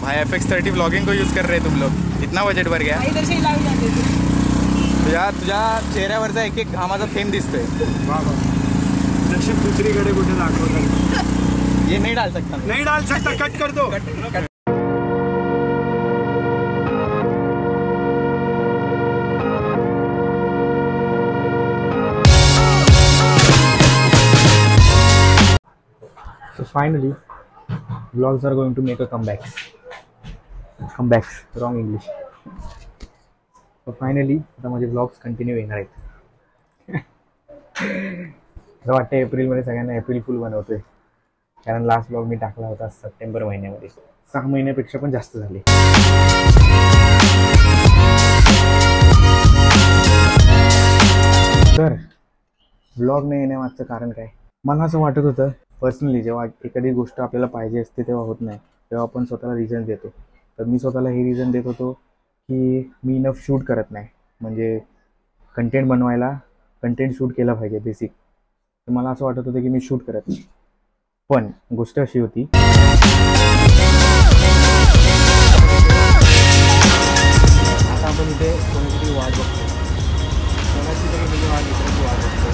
भाई FX30 vlogging को use कर रहे तुम लोग, इतना बजेट भर गया। तुझ्या चेहऱ्यावरचा एक एक घामाचा थेंब दिसतोय। नशीब दुसरीकडे कुठे दाखवलं। ये नहीं डाल सकता, नहीं डाल सकता, कट कर दो। So finally, vlogs are going to make a comeback. Comebacks, wrong English. So finally, आता माझे vlogs कंटिन्यू येणार आहेत। असं वाटतं एप्रिलमध्ये सगळ्यांना एप्रिल फुल बनवतोय, कारण लास्ट व्लॉग मी टाकला होता सप्टेंबर महिन्यामध्ये। 6 महिन्यापेक्षा पण जास्त झाले। तर व्लॉग नाही येण्यामागचं कारण काय, मला असं वाटत होतं पर्सनली, जेव्हा एखादी गोष्ट आपल्याला पाहिजे असते तेव्हा होत नाही, तेव्हा आपण स्वतःला रिझन देतो। तर मी स्वतःला हे रिझन देत होतो की मी इनफ शूट करत नाही, म्हणजे कंटेंट बनवायला कंटेंट शूट केलं पाहिजे बेसिक। तर मला असं वाटत होतं की मी शूट करत नाही, पण गोष्ट अशी होती आता आपण इथे कोणाची वाट बघतो, कोणाची तरी म्हणजे वाट बघतो।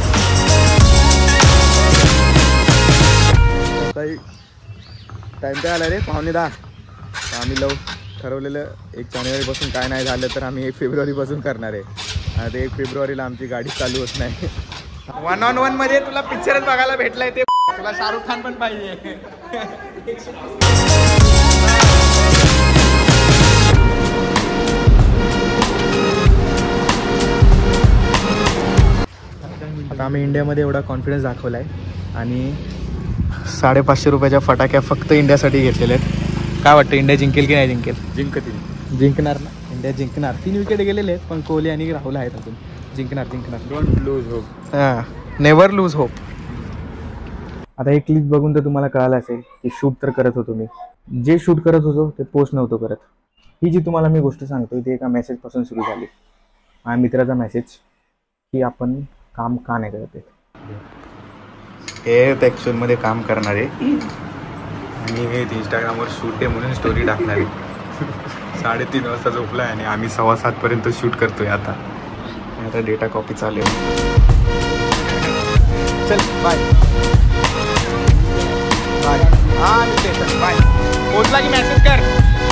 सकाळी टाईम काय आला रे, 9:45। आम्ही ठरवलेलं 1 जानेवारीपासून काय नाही झालं तर आम्ही 1 फेब्रुवारीपासून करणार आहे। आता 1 फेब्रुवारीला आमची गाडी चालू होत नाही। 1-on-1 मध्ये तुला पिक्चरच बघायला भेटलाय, ते तुला शाहरुख खान पण पाहिजे। आता आम्ही इंडियामध्ये एवढा कॉन्फिडन्स दाखवला आहे आणि 550 रुपयाच्या फटाक्या फक्त इंडियासाठी घेतलेल्या आहेत। काय वाटतं, इंडिया जिंकेल की नाही जिंकेल? जिंकणार ना, इंडिया जिंकणार। 3 विकेट गेलेले आहेत, पण कोहली आणि राहुल आहेत अजून, जिंकणार। Don't lose hope, never lose hope. आता हे क्लिप बघून तर तुम्हाला कळालं असेल की शूट तर करत होतो मी, जे शूट करत होतो ते पोस्ट नव्हतो करत। ही जी तुम्हाला मी गोष्ट सांगतो ती एका मेसेजपासून सुरू झाली, माझ्या मित्राचा मेसेज की आपण काम का नाही करत आहे। हे ॲक्च्युअलमध्ये काम करणार आहे आणि हे इंस्टाग्रामवर शूट आहे म्हणून स्टोरी टाकणार आहे। 3:30 वाजता झोपला आहे आणि आम्ही 6:15 पर्यंत शूट करतोय। आता डेटा कॉपी चालेल। चल बाय बाय। हां स्टेशन बाय, पोचला की मेसेज कर।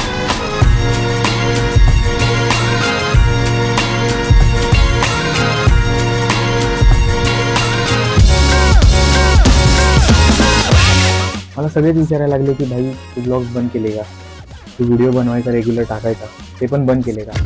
मला सगळेच विचारायला लागले की भाई तू ब्लॉग्स बंद केले का, तू व्हिडिओ बनवायचा रेग्युलर टाकायचा ते पण बंद केले का।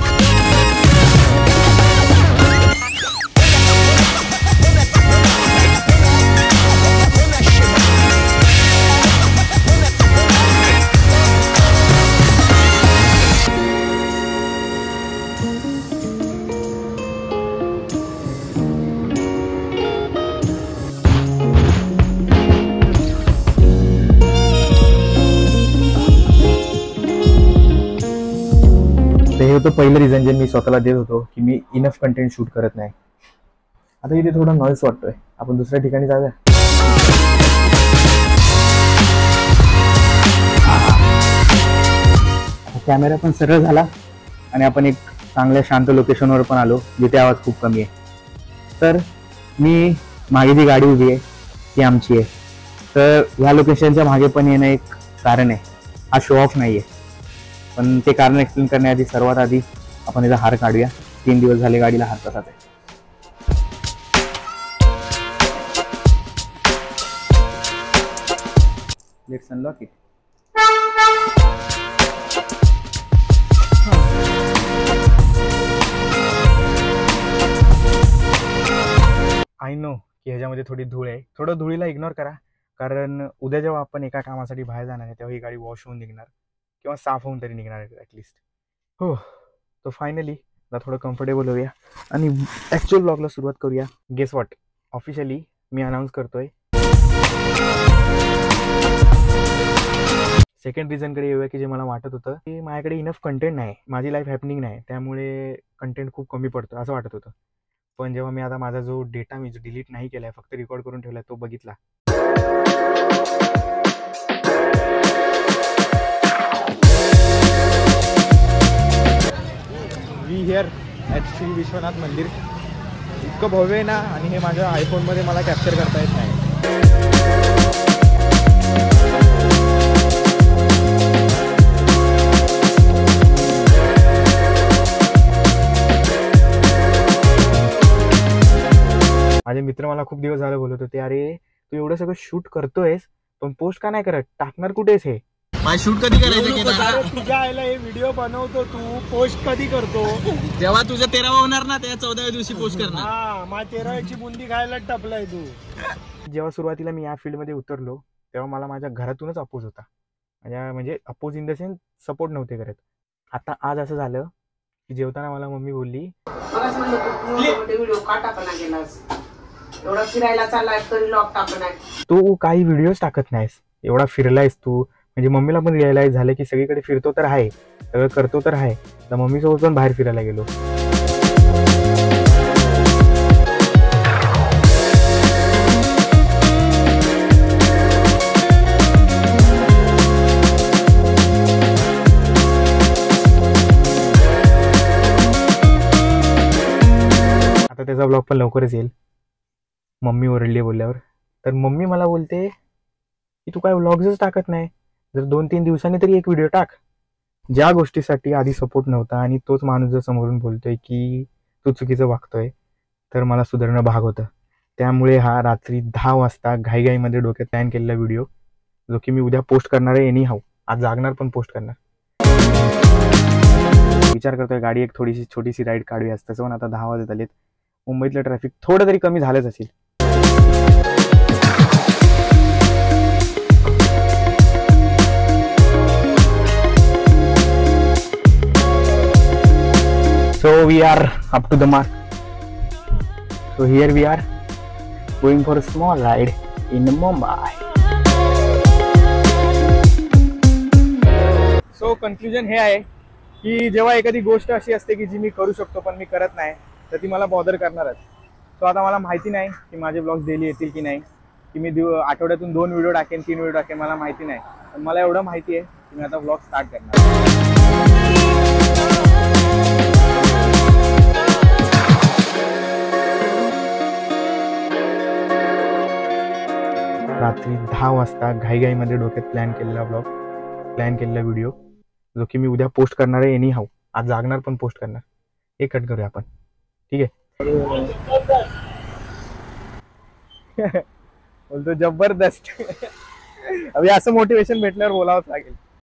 हे होतं पहिलं रिझन जे मी स्वतःला देत होतो की मी इनफ कंटेंट शूट करत नाही। आता इथे थोडा नॉईस वाटतोय, आपण दुसऱ्या ठिकाणी जाऊया। कॅमेरा पण सरळ झाला आणि आपण एक चांगल्या शांत लोकेशनवर पण आलो जिथे आवाज खूप कमी आहे। तर मी मागे जी गाडी उभी आहे ती आमची आहे, तर ह्या लोकेशनच्या मागे पण येणं एक कारण आहे, हा शो ऑफ नाही आहे। पण ते कारण एक्सप्लेन करण्याआधी सर्वात आधी आपण याचा हार काढूया। 3 दिवस झाले गाडीला हार तसाच आहे। Let's unlock it. I know की ह्याच्यामध्ये थोडी धूळ आहे, थोडं धुळीला इग्नोर करा, कारण उद्या जेव्हा आपण एका कामासाठी बाहेर जाणार आहे तेव्हा ही गाडी वॉश होऊन निघणार किंवा साफ होऊन तरी निघणार आहे ॲटलिस्ट। हो, तो फायनली आता थोडं कम्फर्टेबल होऊया आणि ॲक्च्युअल ब्लॉगला सुरुवात करूया। गेस वॉट, ऑफिशियली मी अनाऊन्स करतोय। सेकंड रिझनकडे येऊया की जे मला वाटत होतं की माझ्याकडे इनफ कंटेंट नाही, माझी लाईफ हॅपनिंग नाही, त्यामुळे कंटेंट खूप कमी पडतो असं वाटत होतं। पण जेव्हा मी आता माझा जो डेटा मी जो डिलीट नाही केला आहे, फक्त रेकॉर्ड करून ठेवला आहे, तो बघितला हिअर ॲट श्री विश्वनाथ मंदिर. इतकं भव्य आहे ना, आणि हे माझ्या आयफोनमध्ये मला कॅप्चर करता येत नाही. माझे मित्र मला खूप दिवस झाले बोलत होते, अरे तू एवढं सगळं शूट करतोयस पण पोस्ट का नाही करत, टाकणार कुठेस हे? माझी शूट कधी करायचं? तुझ्या आईला हे व्हिडिओ बनवतो तू, पोस्ट कधी करतो? जेव्हा तुझं 13वा होणार ना, त्या 14व्या दिवशी पोस्ट करणार. हा, मग 13ची बुंदी खायला टपलाय तू. जेव्हा सुरुवातीला मी या फील्डमध्ये उतरलो तेव्हा मला माझ्या घरातूनच अपोज होता. म्हणजे oppose in the sense support नव्हते करत. आता आज असं झालं की जेवताना मला मम्मी बोलली, व्हिडिओ का टाकना गेलास, एवढा फिरायला चाललाय तरी लॉक टाकणार, तू काही व्हिडिओज टाकत नाहीस, एवढा फिरलायस तू. म्हणजे मम्मीला पण रिअलाइज झालं की सगळीकडे फिरतो तर आहे, सगळं करतो तर आहे. तर मम्मीसोबत पण बाहेर फिरायला गेलो. आता त्याचा ब्लॉग पण लवकरच येईल. मम्मी ओरडली बोलल्यावर. तर मम्मी मला बोलते की तू काय व्लॉग्सच टाकत नाही, जर 2-3 दिवसांनी तरी एक व्हिडिओ टाक. ज्या गोष्टीसाठी आधी सपोर्ट नव्हता आणि तोच माणूस जर समोरून बोलतोय की तू चुकीचं वागतोय, तर मला सुधारणं भाग होतं. त्यामुळे हा रात्री 10 वाजता घाईघाईमध्ये डोक्यात प्लॅन केलेला व्हिडिओ, जो की मी उद्या पोस्ट करणार आहे. एनी हाऊ आज जागणार पण पोस्ट करणार. विचार करतोय गाडी एक थोडीशी छोटीशी राईड काढूया. आज तसं पण आता 10 वाजत आलेत. मुंबईतलं ट्रॅफिक थोडं तरी कमी झालंच असेल. So we are up to the mark. So here we are going for a small ride in Mumbai. So conclusion हे आहे की जेव्हा एखादी गोष्ट अशी असते की जी मी करू शकतो पण मी करत नाही, तर ती मला बॉदर करणारच. सो आता मला माहिती नाही की माझे ब्लॉग्स डेली येतील की नाही, की मी आठवड्यातून 2 व्हिडिओ टाकेन, 3 व्हिडिओ टाकेन, मला माहिती नाही. पण मला एवढं माहिती आहे की मी आता ब्लॉग स्टार्ट करणार. रात्री 10 वाजता घाईघाईमध्ये डोक्यात प्लॅन केलेला व्हिडिओ, जो की मी उद्या पोस्ट करणार आहे. एनी हाऊ आज जागणार पण पोस्ट करणार. हे कट करूया आपण, ठीक आहे? बोलतो जबरदस्त. अभि असं मोटिवेशन भेटल्यावर बोलावंच लागेल.